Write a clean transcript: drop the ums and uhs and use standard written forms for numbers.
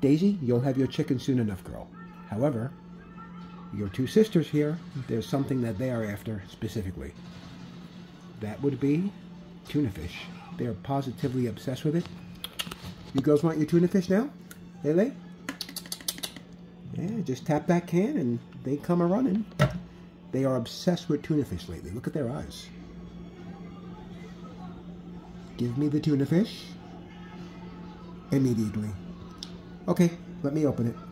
Daisy, you'll have your chicken soon enough, girl. However, your two sisters here, there's something that they are after specifically. That would be tuna fish. They are positively obsessed with it. You girls want your tuna fish now? Lele? Yeah, just tap that can and they come a-running. They are obsessed with tuna fish lately. Look at their eyes. Give me the tuna fish. Immediately. Okay, let me open it.